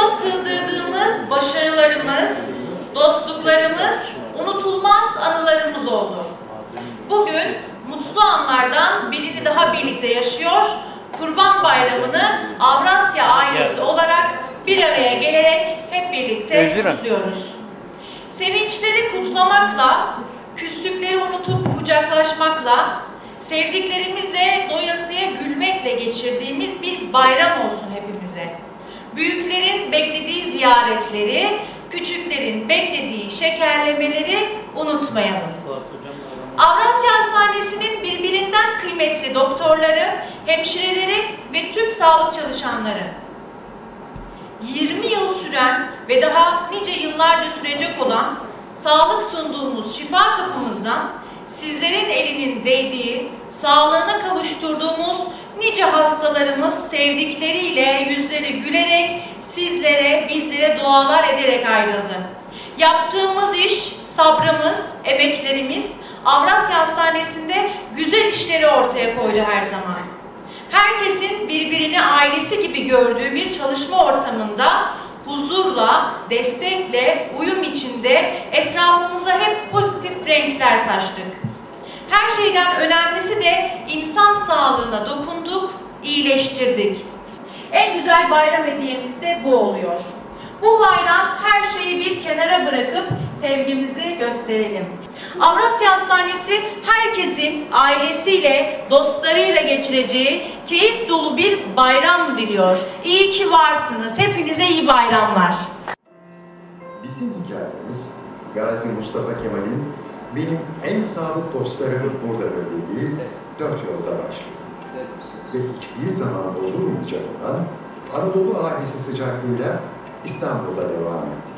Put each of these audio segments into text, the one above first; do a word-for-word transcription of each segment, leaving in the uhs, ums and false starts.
ruhumuza sığdırdığımız başarılarımız, dostluklarımız, unutulmaz anılarımız oldu. Bugün mutlu anlardan birini daha birlikte yaşıyor, Kurban Bayramı'nı Avrasya ailesi olarak bir araya gelerek hep birlikte kutluyoruz. Sevinçleri kutlamakla, küslükleri unutup kucaklaşmakla, sevdiklerimizle doyasıya gülmekle geçirdiğimiz bir bayram olsun hepimize. Büyüklerin beklediği ziyaretleri, küçüklerin beklediği şekerlemeleri unutmayalım. Avrasya Hastanesi'nin birbirinden kıymetli doktorları, hemşireleri ve tüm sağlık çalışanları, yirmi yıl süren ve daha nice yıllarca sürecek olan sağlık sunduğumuz şifa kapımızdan sizlerin elinin değdiği, sağlığına kavuşturduğumuz nice hastalarımız sevdikleriyle yüzleri gülerek sizlere, bizlere dualar ederek ayrıldı. Yaptığımız iş, sabrımız, emeklerimiz Avrasya Hastanesi'nde güzel işleri ortaya koydu her zaman. Herkesin birbirini ailesi gibi gördüğü bir çalışma ortamında huzurla, destekle, uyum içinde etrafımıza hep pozitif renkler saçtık. Her şeyden önemlisi de insan sağlığına dokunduk, iyileştirdik. En güzel bayram hediyemiz de bu oluyor. Bu bayram her şeyi bir kenara bırakıp sevgimizi gösterelim. Avrasya Hastanesi herkesin ailesiyle, dostlarıyla geçireceği keyif dolu bir bayram diliyor. İyi ki varsınız. Hepinize iyi bayramlar. Bizim hikayemiz Gazi Mustafa Kemal'in benim en sadık dostlarımın buradadır dediği dört yolda başlıyor. Ve hiçbir zaman bozulmayacak olan Anadolu ailesi sıcaklığıyla İstanbul'da devam etti.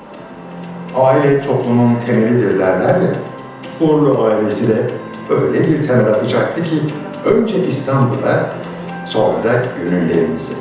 Aile toplumun temelidir derler ya, Uğurlu ailesi de öyle bir temel atacaktı ki önce İstanbul'a, sonra da gönüllerimize.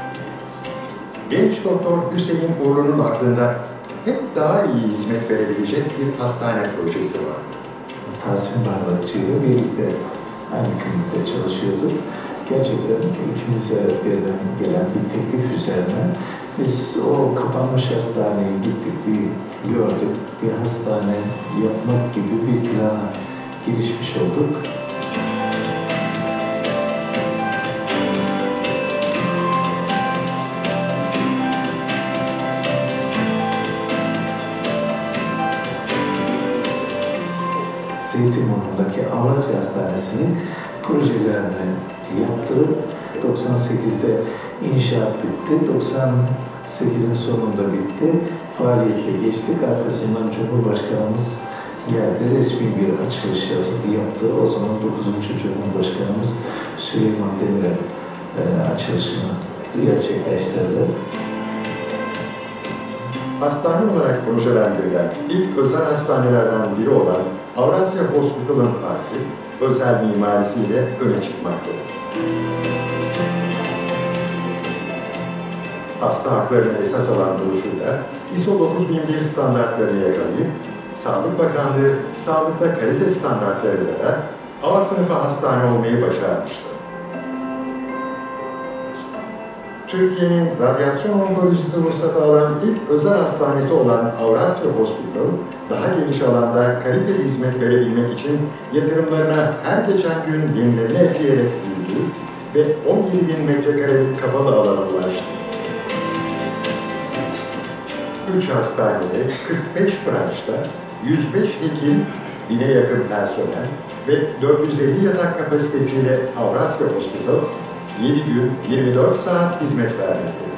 Genç doktor Hüseyin Uğurlu'nun aklında hep daha iyi hizmet verebilecek bir hastane projesi vardı. Tahsin Bardakçı'yla birlikte aynı klinikte çalışıyorduk. Gerçekten ikimize birden gelen bir teklif üzerine biz o kapanmış hastaneye gittik, bir gördük, bir hastane yapmak gibi bir plana girişmiş olduk. Zeytinburnu'ndaki Avrasya Hastanesi'nin projelerini yaptırıp doksan sekizde inşaat bitti, doksan sekizin sonunda bitti, faaliyete geçtik. Arkasından Cumhurbaşkanımız geldi, resmi bir açılış yaptı. O zaman dokuzuncu Cumhurbaşkanımız Süleyman Demirel e, açılışını gerçekleştirdi. Hastane olarak projelendirilen ilk özel hastanelerden biri olan Avrasya Hospital'ın farkı, özel mimarisiyle öne çıkmaktadır. Hasta haklarını esas alan duruşuyla I S O dokuz bin bir standartlarını yakalayıp, Sağlık Bakanlığı sağlıkta kalite standartlarıyla da A sınıfı hastane olmayı başarmıştır. Türkiye'nin radyasyon onkolojisi ruhsatı alan ilk özel hastanesi olan Avrasya Hospital, daha geniş alanda kaliteli hizmet verebilmek için yatırımlarına her geçen gün yenilerini ekleyerek büyüdü ve on yedi bin metrekarelik kapalı alana ulaştı. üç hastanede, kırk beş branşta, yüz beş hekim, bine yakın personel ve dört yüz elli yatak kapasitesiyle Avrasya Hospital, yedi gün, yirmi dört saat hizmet vermektedir.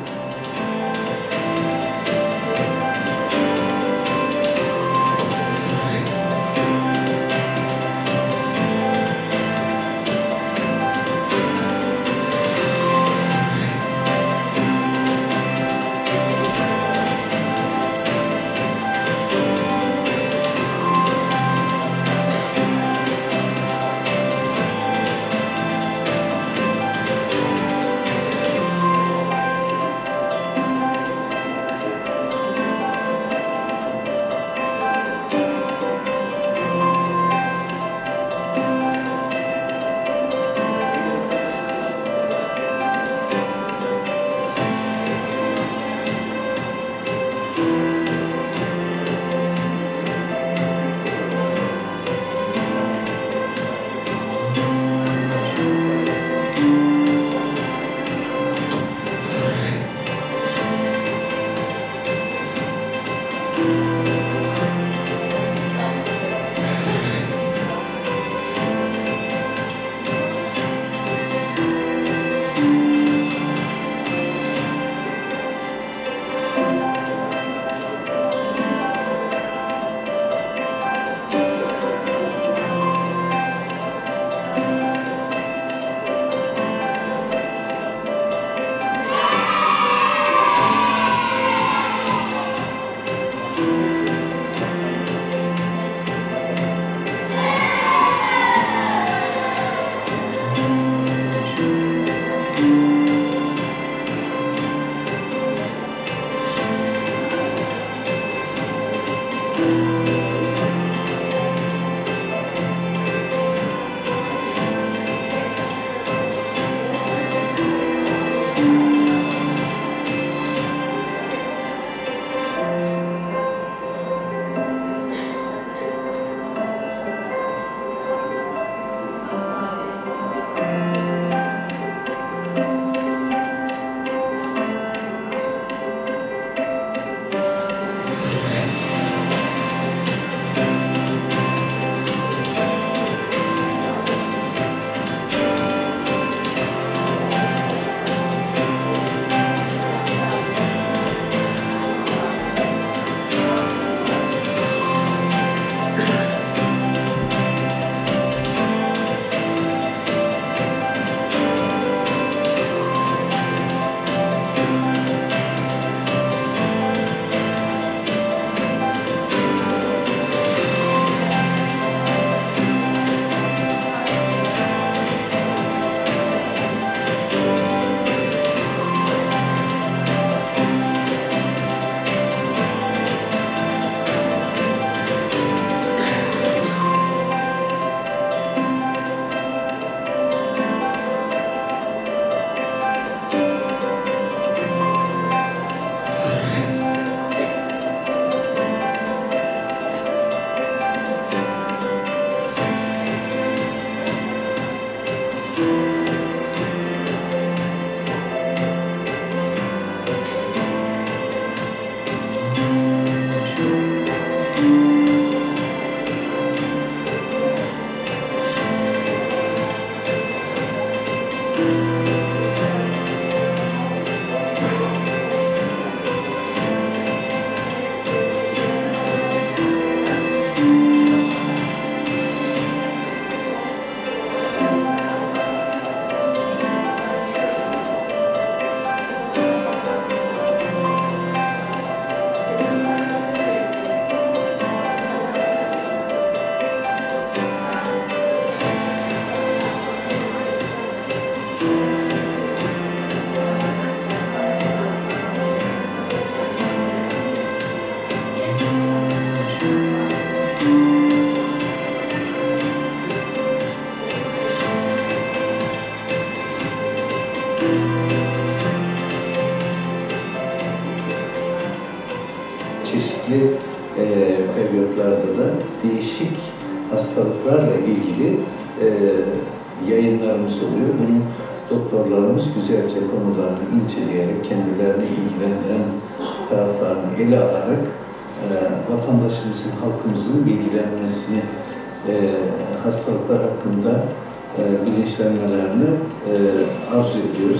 çeşitli e, periyotlarda da değişik hastalıklarla ilgili e, yayınlarımız oluyor. Bunu doktorlarımız güzelce konularını inceleyerek, kendilerini ilgilendiren taraflarını ele alarak e, vatandaşımızın, halkımızın bilgilenmesini, e, hastalıklar hakkında e, bilinçlenmelerini e, arzu ediyoruz.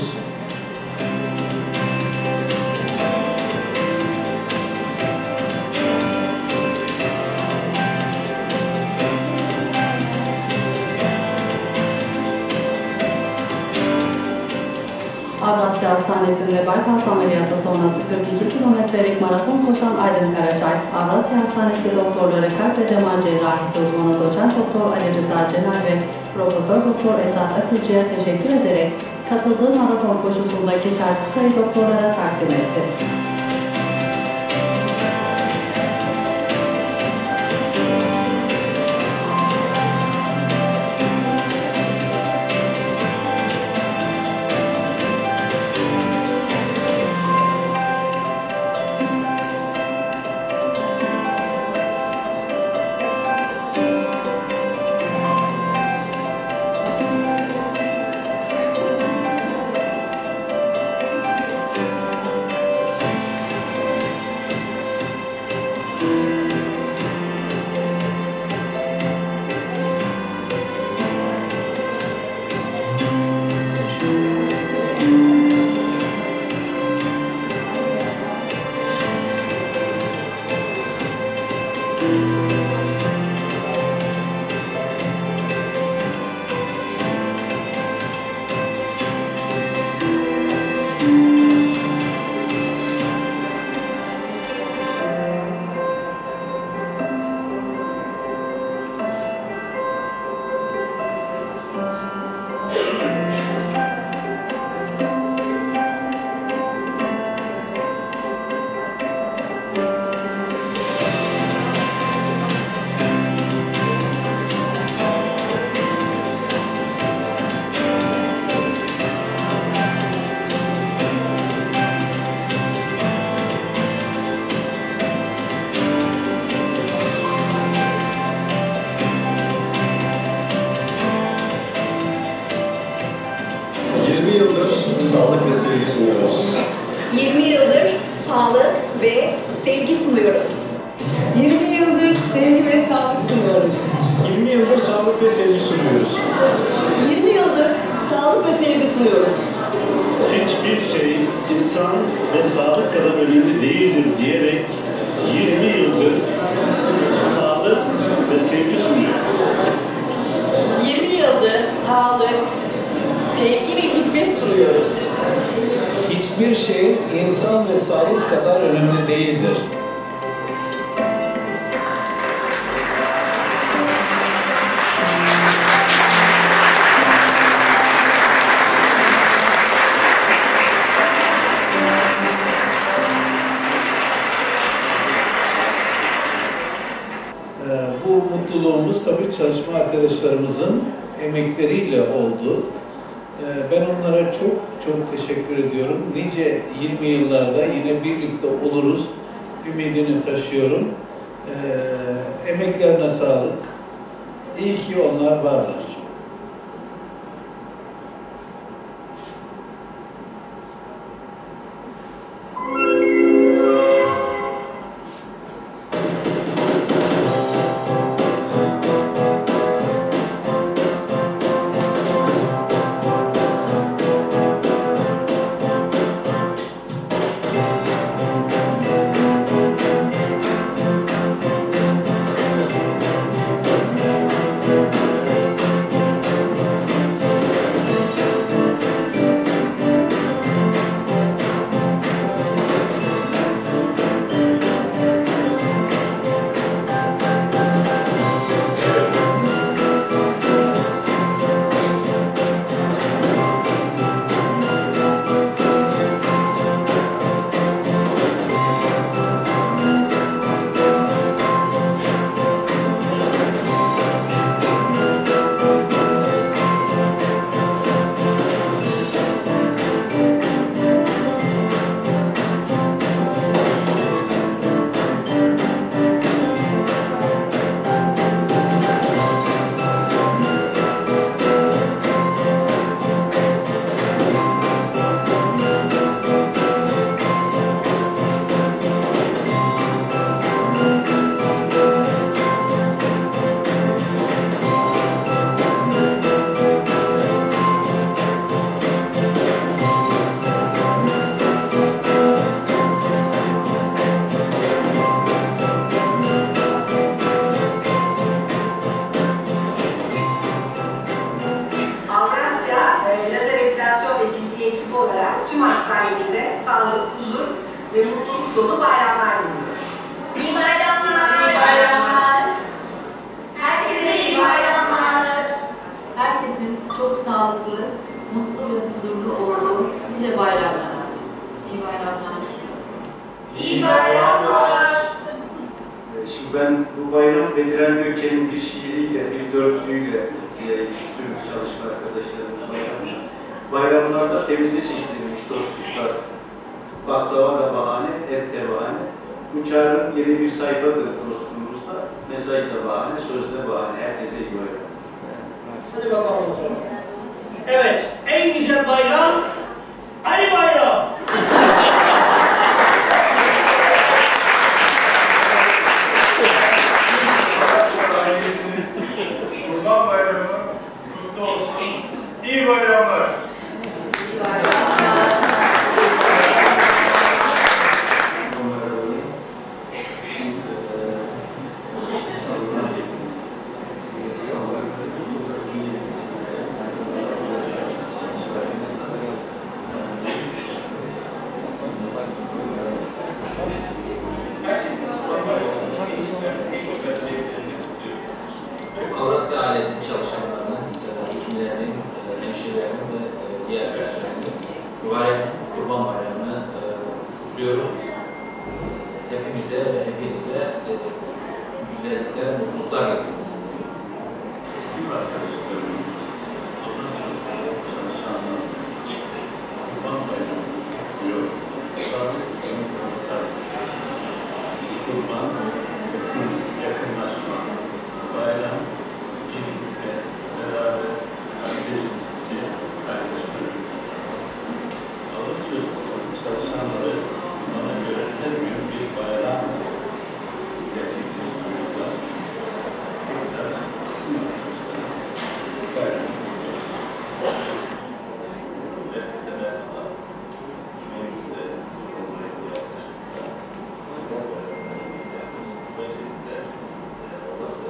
Avrasya Hastanesi'nde bypass ameliyatı sonrası kırk iki kilometrelik maraton koşan Aydın Karaçay, Avrasya Hastanesi doktorları kalp ve damar cerrahisi uzmanı doçent doktor Ali Rıza Cener ve Profesör Doktor Esat Akıcı'ya teşekkür ederek katıldığı maraton koşusundaki sertifikayı doktorlara takdim etti. yirmi yıldır sağlık ve sevgi sunuyoruz. yirmi yıldır sağlık ve sevgi sunuyoruz. yirmi yıldır sevgi ve sağlık sunuyoruz. yirmi yıldır sağlık ve sevgi sunuyoruz. yirmi yıldır sağlık ve sevgi sunuyoruz. Hiçbir şey insan ve sağlık kadar önemli değildir diyerek yirmi yıldır sağlık ve sevgi sunuyoruz. yirmi yıldır sağlık, sevgi ve hizmet sunuyoruz. Hiçbir şey insan ve sağlık kadar önemli değildir. Bu mutluluğumuz tabii çalışma arkadaşlarımızın emekleriyle oldu. Ben onlara çok çok teşekkür ediyorum. Nice yirmi yıllarda yine birlikte oluruz ümidini taşıyorum. Emeklerine sağlık. İyi ki onlar varlar. mutluluk dolu bayramlar diliyorum. İyi bayramlar. İyi bayramlar. Herkese iyi bayramlar. Herkesin çok sağlıklı, mutlu ve huzurlu olduğu nice bayramlar. İyi bayramlar. İyi bayramlar. Şimdi ben bu bayram Bediren Gökçen'in bir şiiriyle, bir dörtlüğüyle tüm çalışma arkadaşlarımla bayramlar. Bayramlarda temize çekilmiş dostluklar. Baklava da bahane, et de bahane. Bu çağrı yeni bir sayfadır dostluğumuzda. Mesaj da bahane, söz de bahane. Herkese iyi bayram. Hadi bakalım. Evet, en güzel bayram Ali Bayram. Kurban Bayramı kutlu olsun. İyi bayramlar. İyi bayramlar. Avrasya ailesi çalışanlarının, hekimlerinin, hemşirelerinin ve diğer personelin mübarek Kurban Bayramı'nı kutluyorum. Hepimize ve hepinize güzellikler, mutluluklar getiriniz. Tüm arkadaşlarım, Avrasya çalışanlar, Kurban Bayramı kutluyor. Sağlık, kurban, yakınlaşma, bayram, birlikte, beraber, kardeşlikçe, kardeşlik. Avrasya çalışanları bana göre her gün bir bayram gerçekleştiriyorlar. Tekrar tüm arkadaşlarım bayram kutluyoruz. Herkese merhaba. Yemeğimizde olmaya yaklaşıkta. Böylelikle Avrasya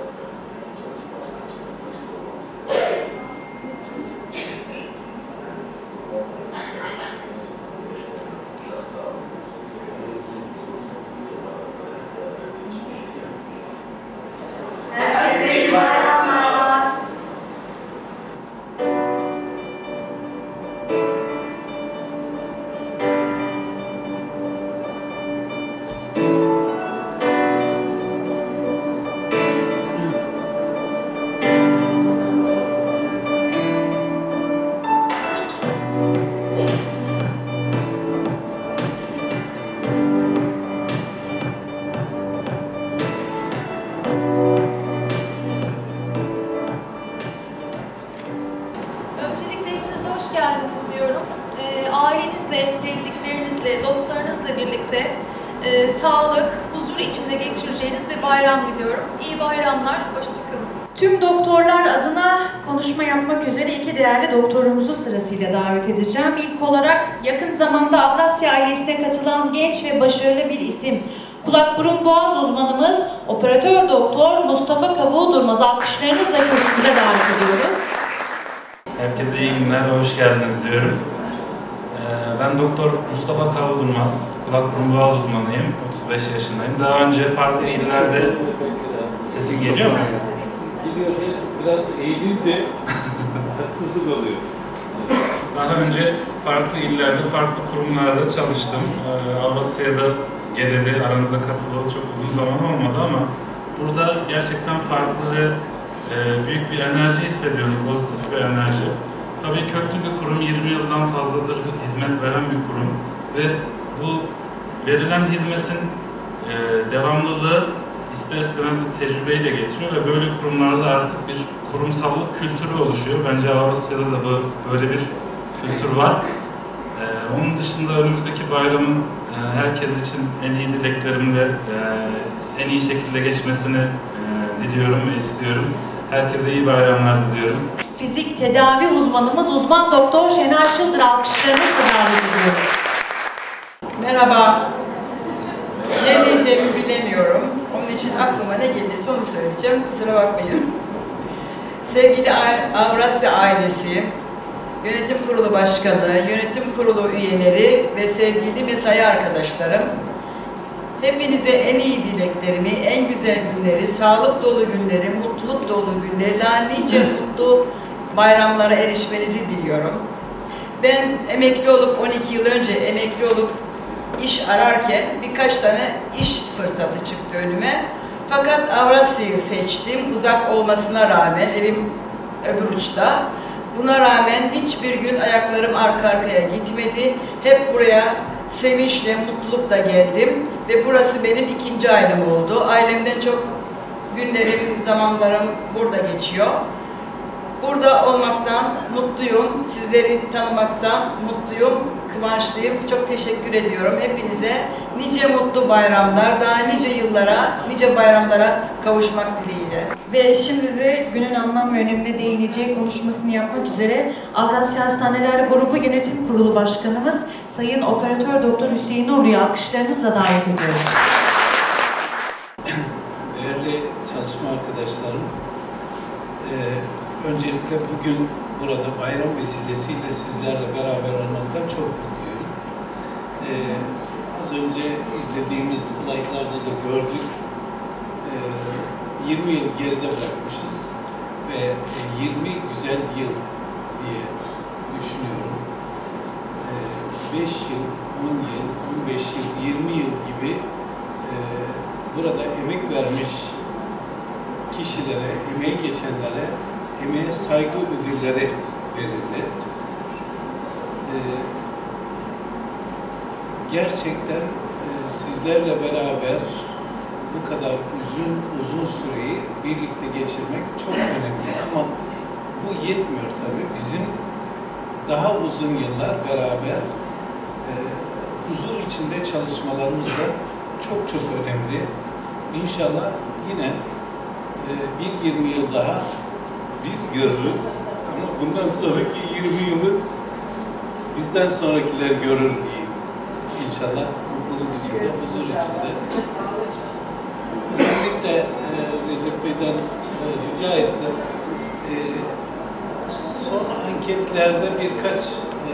Herkese iyi bayramlar. Öncelikle hepinize hoş geldiniz diyorum. E, ailenizle, sevdiklerinizle, dostlarınızla birlikte e, sağlık, huzur içinde geçireceğiniz bir bayram diliyorum. İyi bayramlar, hoşçakalın. Tüm doktorlar adına konuşma yapmak üzere iki değerli doktorumuzu sırasıyla davet edeceğim. İlk olarak yakın zamanda Avrasya ailesine katılan genç ve başarılı bir isim. Kulak burun boğaz uzmanımız operatör doktor Mustafa Kavuğu Durmaz. Alkışlarınızla kürsümüze davet ediyoruz. Herkese iyi günler, hoş geldiniz diyorum. Ee, ben Doktor Mustafa Kavuğu Durmaz, kulak burun boğaz uzmanıyım, otuz beş yaşındayım. Daha önce farklı illerde sesin geliyor mu? Geliyor, biraz eğilince haksızlık oluyor. Daha önce farklı illerde, farklı kurumlarda çalıştım. Ee, Avrasya'da geleli, aranıza katılalı çok uzun zaman olmadı ama burada gerçekten farklı ve e, büyük bir enerji hissediyorum, pozitif bir enerji. Tabii köklü bir kurum, yirmi yıldan fazladır hizmet veren bir kurum ve bu verilen hizmetin e, devamlılığı ister istemez bir tecrübeyi de getiriyor ve böyle kurumlarda artık bir kurumsallık kültürü oluşuyor. Bence Avrasya'da da bu, böyle bir kültür var. Ee, onun dışında önümüzdeki bayramın e, herkes için en iyi dileklerimle e, en iyi şekilde geçmesini e, diliyorum ve istiyorum. Herkese iyi bayramlar diliyorum. Fizik tedavi uzmanımız uzman doktor Şener Şıldır alkışlarınızla davet ediyoruz. Merhaba. Ne diyeceğimi bilemiyorum. Onun için aklıma ne gelirse onu söyleyeceğim. Kusura bakmayın. Sevgili Avrasya ailesi, Yönetim Kurulu Başkanı, Yönetim Kurulu üyeleri ve sevgili mesai arkadaşlarım, Hepinize en iyi dileklerimi, en güzel günleri, sağlık dolu günleri, mutluluk dolu günleri, daha nice mutlu bayramlara erişmenizi diliyorum. Ben emekli olup on iki yıl önce emekli olup iş ararken birkaç tane iş fırsatı çıktı önüme. Fakat Avrasya'yı seçtim. Uzak olmasına rağmen evim öbür uçta. Buna rağmen hiçbir gün ayaklarım arka arkaya gitmedi. Hep buraya sevinçle, mutlulukla geldim ve burası benim ikinci ailem oldu. Ailemden çok günlerim, zamanlarım burada geçiyor. Burada olmaktan mutluyum, sizleri tanımaktan mutluyum, kıvançlıyım. Çok teşekkür ediyorum hepinize. Nice mutlu bayramlar, daha nice yıllara, nice bayramlara kavuşmak dileğiyle. Ve şimdi de günün anlam ve önemine değineceği konuşmasını yapmak üzere Avrasya Hastaneler Grubu Yönetim Kurulu Başkanımız Sayın Operatör Doktor Hüseyin Orlu'yu alkışlarınızla davet ediyoruz. Değerli çalışma arkadaşlarım, e, öncelikle bugün burada bayram vesilesiyle sizlerle beraber olmaktan çok mutluyum. E, az önce izlediğimiz slaytlarda da gördük. E, yirmi yıl geride bırakmışız ve yirmi güzel yıl diye düşünüyorum. E, beş yıl, on yıl, on beş yıl, yirmi yıl gibi e, burada emek vermiş kişilere, emeği geçenlere emeğe saygı ödülleri verildi. Ee, gerçekten e, sizlerle beraber bu kadar uzun uzun süreyi birlikte geçirmek çok önemli ama bu yetmiyor tabii. Bizim daha uzun yıllar beraber e, huzur içinde çalışmalarımız da çok çok önemli. İnşallah yine e, bir yirmi yıl daha biz görürüz ama bundan sonraki yirmi yılı bizden sonrakiler görür diyeyim. İnşallah mutluluk içinde, huzur içinde. Özellikle e, Recep Bey'den e, rica ettim. E, son anketlerde birkaç e,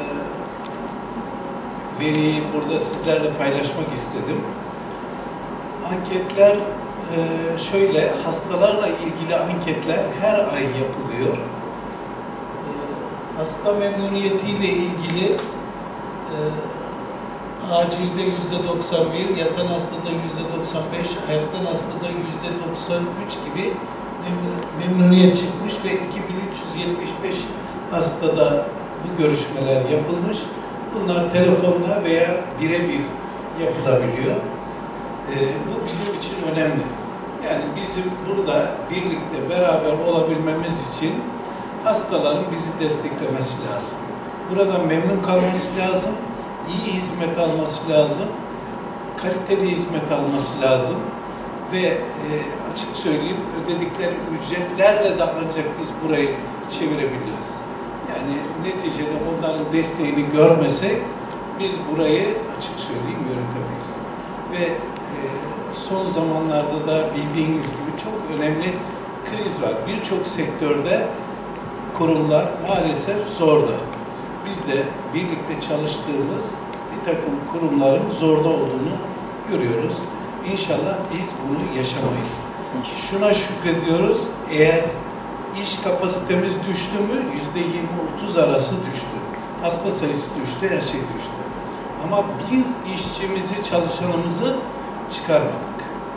veriyi burada sizlerle paylaşmak istedim. Anketler Ee, şöyle, hastalarla ilgili anketler her ay yapılıyor. Ee, hasta memnuniyetiyle ilgili e, acilde yüzde doksan bir, yatan hastada yüzde doksan beş, ayaktan hastada yüzde doksan üç gibi memnuniyet çıkmış ve iki bin üç yüz yetmiş beş hastada bu görüşmeler yapılmış. Bunlar telefonla veya birebir yapılabiliyor. Ee, bu bizim için önemli. Yani bizim burada birlikte beraber olabilmemiz için hastaların bizi desteklemesi lazım. Buradan memnun kalması lazım, iyi hizmet alması lazım, kaliteli hizmet alması lazım ve e, açık söyleyeyim ödedikleri ücretlerle de ancak biz burayı çevirebiliriz. Yani neticede onların desteğini görmesek biz burayı açık söyleyeyim yönetemeyiz. Ve son zamanlarda da bildiğiniz gibi çok önemli kriz var. Birçok sektörde kurumlar maalesef zorda. Biz de birlikte çalıştığımız bir takım kurumların zorda olduğunu görüyoruz. İnşallah biz bunu yaşamayız. Şuna şükrediyoruz, eğer iş kapasitemiz düştü mü yüzde yirmi otuz arası düştü. Hasta sayısı düştü, her şey düştü. Ama bir işçimizi, çalışanımızı çıkarmadık.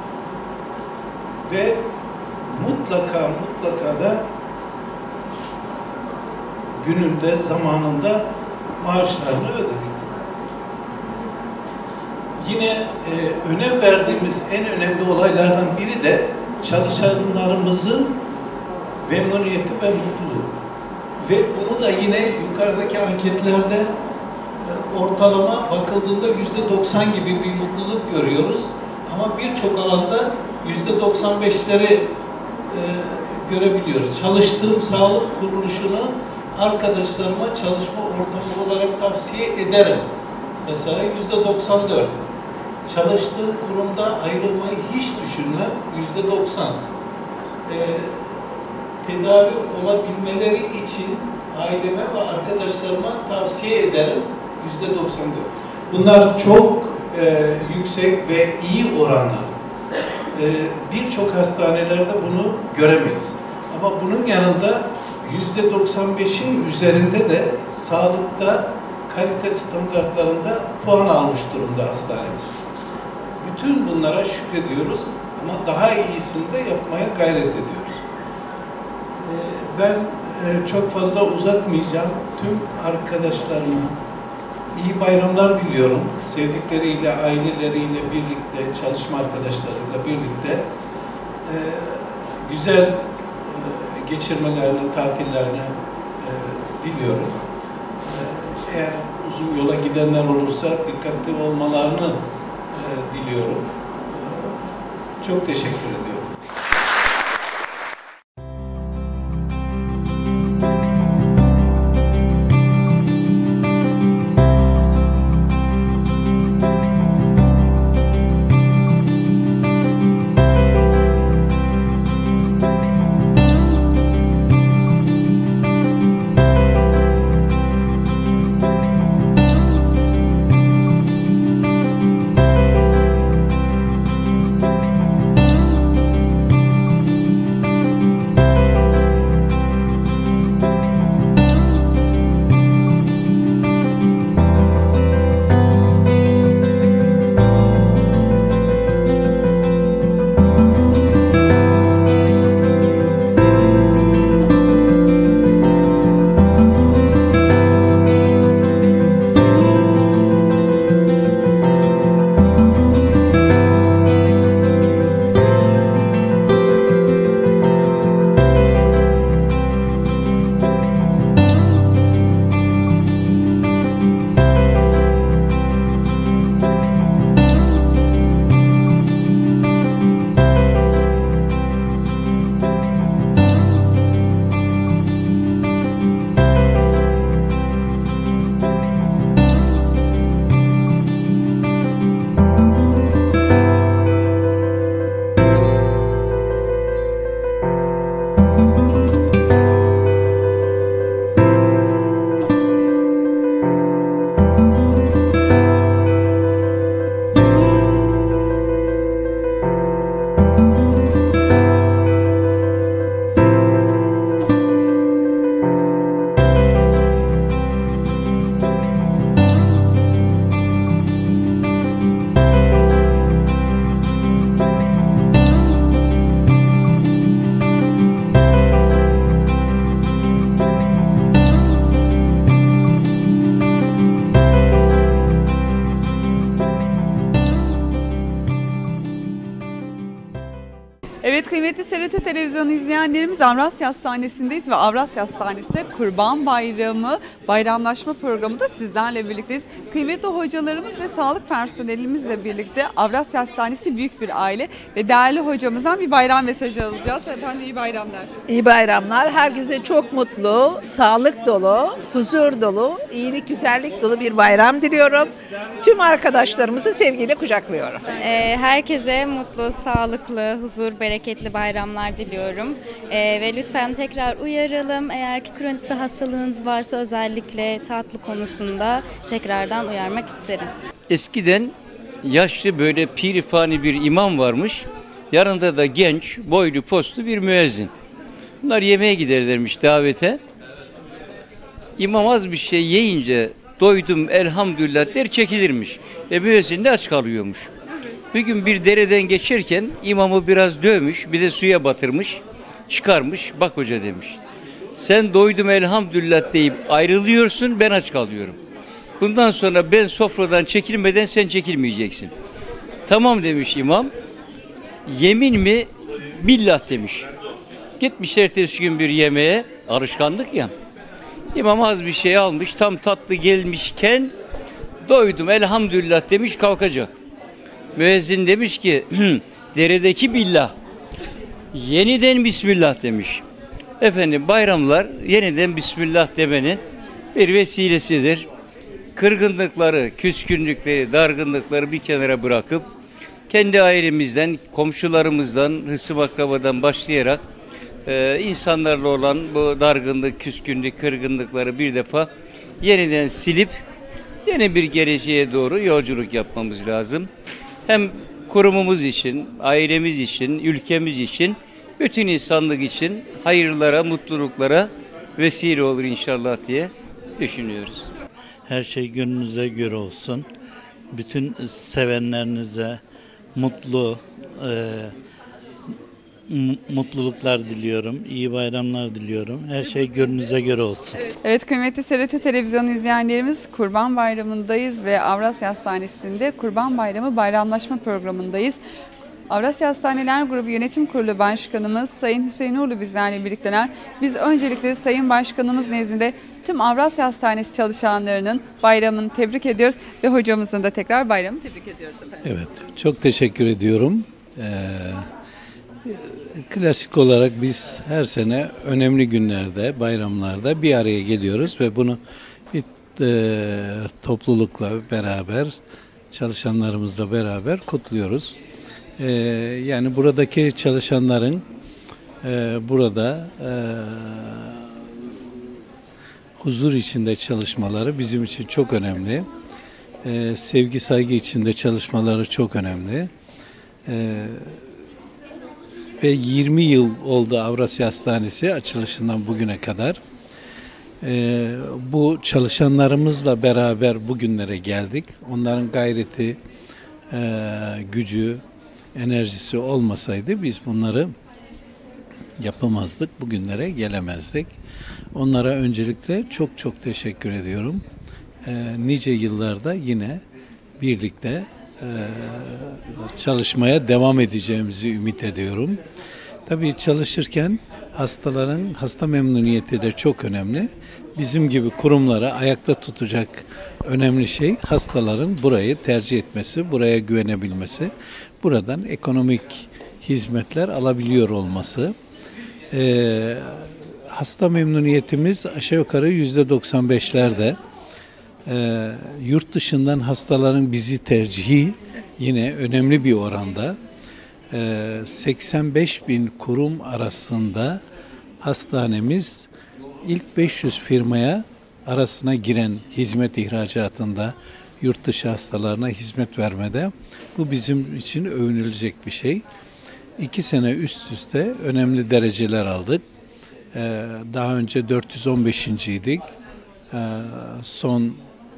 Ve mutlaka mutlaka da gününde, zamanında maaşlarını ödedik. Yine e, önem verdiğimiz en önemli olaylardan biri de çalışanlarımızın memnuniyeti ve mutluluğu. Ve bunu da yine yukarıdaki anketlerde e, ortalama bakıldığında yüzde doksan gibi bir mutluluk görüyoruz. Ama birçok alanda yüzde doksan beşleri e, görebiliyoruz. Çalıştığım sağlık kuruluşunu arkadaşlarıma çalışma ortamı olarak tavsiye ederim. Mesela yüzde doksan dört. Çalıştığım kurumda ayrılmayı hiç düşünmem. yüzde doksan. E, tedavi olabilmeleri için aileme ve arkadaşlarıma tavsiye ederim. yüzde doksan dört. Bunlar çok e, yüksek ve iyi oranda. E, Birçok hastanelerde bunu göremeyiz. Ama bunun yanında yüzde doksan beşin üzerinde de sağlıkta kalite standartlarında puan almış durumda hastanemiz. Bütün bunlara şükrediyoruz ama daha iyisini de yapmaya gayret ediyoruz. E, ben e, çok fazla uzatmayacağım. Tüm arkadaşlarıma İyi bayramlar diliyorum. Sevdikleriyle, aileleriyle birlikte, çalışma arkadaşlarıyla birlikte e, güzel e, geçirmelerini, tatillerini e, diliyorum. E, eğer uzun yola gidenler olursa dikkatli olmalarını e, diliyorum. E, çok teşekkür ediyorum. Evet kıymetli S R T Televizyon izleyenlerimiz, Avrasya Hastanesi'ndeyiz ve Avrasya Hastanesi'nde Kurban Bayramı bayramlaşma programında sizlerle birlikteyiz. Kıymetli hocalarımız ve sağlık personelimizle birlikte Avrasya Hastanesi büyük bir aile ve değerli hocamızdan bir bayram mesajı alacağız. Efendim iyi bayramlar. İyi bayramlar. Herkese çok mutlu, sağlık dolu, huzur dolu, iyilik, güzellik dolu bir bayram diliyorum. Tüm arkadaşlarımızı sevgiyle kucaklıyorum. Herkese mutlu, sağlıklı, huzur, bereketli bayramlar diliyorum. Ee, ve lütfen tekrar uyaralım. Eğer ki kronik bir hastalığınız varsa özellikle tatlı konusunda tekrardan uyarmak isterim. Eskiden yaşlı böyle pirifani bir imam varmış. Yanında da genç, boylu, postlu bir müezzin. Bunlar yemeğe giderlermiş davete. İmam az bir şey yiyince doydum elhamdülillah der çekilirmiş. E müezzin de aç kalıyormuş. Bir gün bir dereden geçerken imamı biraz dövmüş, bir de suya batırmış, çıkarmış. Bak hoca demiş, sen doydum elhamdülillah deyip ayrılıyorsun, ben aç kalıyorum. Bundan sonra ben sofradan çekilmeden sen çekilmeyeceksin. Tamam demiş imam. Yemin mi? Billah demiş. Gitmiş ertesi gün bir yemeğe, alışkanlık ya. İmam az bir şey almış, tam tatlı gelmişken doydum elhamdülillah demiş, kalkacak. Müezzin demiş ki deredeki billah, yeniden bismillah demiş. Efendim bayramlar yeniden bismillah demenin bir vesilesidir. Kırgınlıkları, küskünlükleri, dargınlıkları bir kenara bırakıp kendi ailemizden, komşularımızdan, hısım akrabadan başlayarak e, insanlarla olan bu dargınlık, küskünlük, kırgınlıkları bir defa yeniden silip yeni bir geleceğe doğru yolculuk yapmamız lazım. Hem kurumumuz için, ailemiz için, ülkemiz için, bütün insanlık için hayırlara, mutluluklara vesile olur inşallah diye düşünüyoruz. Her şey gönlünüze göre olsun. Bütün sevenlerinize mutlu, e, mutluluklar diliyorum. İyi bayramlar diliyorum. Her şey gönlünüze göre olsun. Evet, kıymetli S R T Televizyon izleyenlerimiz, Kurban Bayramı'ndayız ve Avrasya Hastanesi'nde Kurban Bayramı bayramlaşma programındayız. Avrasya Hastaneler Grubu Yönetim Kurulu Başkanımız Sayın Hüseyin Uğurlu bizlerle birlikteler. Biz öncelikle Sayın Başkanımız nezdinde tüm Avrasya Hastanesi çalışanlarının bayramını tebrik ediyoruz ve hocamızın da tekrar bayramını tebrik ediyoruz efendim. Evet, çok teşekkür ediyorum. Ee, klasik olarak biz her sene önemli günlerde, bayramlarda bir araya geliyoruz ve bunu bir e, toplulukla beraber, çalışanlarımızla beraber kutluyoruz. Ee, yani buradaki çalışanların e, burada e, huzur içinde çalışmaları bizim için çok önemli. Ee, sevgi, saygı içinde çalışmaları çok önemli. Ee, ve yirmi yıl oldu Avrasya Hastanesi açılışından bugüne kadar. Ee, bu çalışanlarımızla beraber bugünlere geldik. Onların gayreti, e, gücü, enerjisi olmasaydı biz bunları yapamazdık, bugünlere gelemezdik. Onlara öncelikle çok çok teşekkür ediyorum. Ee, nice yıllarda yine birlikte e, çalışmaya devam edeceğimizi ümit ediyorum. Tabii çalışırken hastaların hasta memnuniyeti de çok önemli. Bizim gibi kurumları ayakta tutacak önemli şey hastaların burayı tercih etmesi, buraya güvenebilmesi, buradan ekonomik hizmetler alabiliyor olması. Ee, hasta memnuniyetimiz aşağı yukarı yüzde doksan beşlerde. Ee, yurt dışından hastaların bizi tercihi yine önemli bir oranda. Ee, seksen beş bin kurum arasında hastanemiz ilk beş yüz firmaya arasına giren hizmet ihracatında, yurt dışı hastalarına hizmet vermede. Bu bizim için övünülecek bir şey. İki sene üst üste önemli dereceler aldık. Ee, daha önce dört yüz on beşinciydik. Ee, son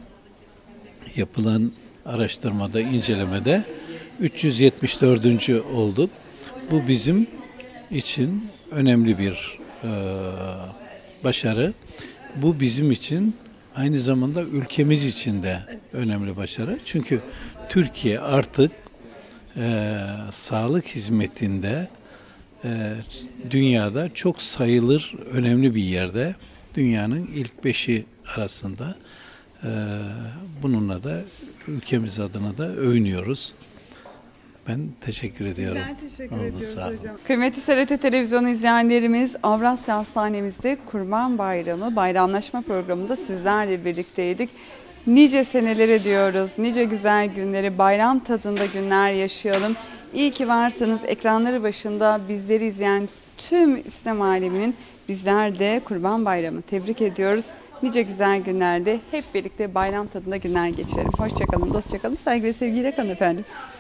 yapılan araştırmada, incelemede üç yüz yetmiş dördüncü olduk. Bu bizim için önemli bir e, başarı. Bu bizim için aynı zamanda ülkemiz için de önemli başarı. Çünkü Türkiye artık e, sağlık hizmetinde e, dünyada çok sayılır önemli bir yerde. Dünyanın ilk beşi arasında. E, bununla da ülkemiz adına da övünüyoruz. Ben teşekkür ediyorum. Ben teşekkür Oldu, ediyoruz sağ olun. hocam. Kıymetli S R T Televizyon izleyenlerimiz, Avrasya Hastanemizde Kurban Bayramı bayramlaşma programında sizlerle birlikteydik. Nice senelere diyoruz, nice güzel günleri, bayram tadında günler yaşayalım. İyi ki varsınız. Ekranları başında bizleri izleyen tüm İslam aleminin bizler de Kurban Bayramı tebrik ediyoruz. Nice güzel günlerde hep birlikte bayram tadında günler geçirelim. Hoşçakalın, dostça kalın, saygı ve sevgiyle kalın efendim.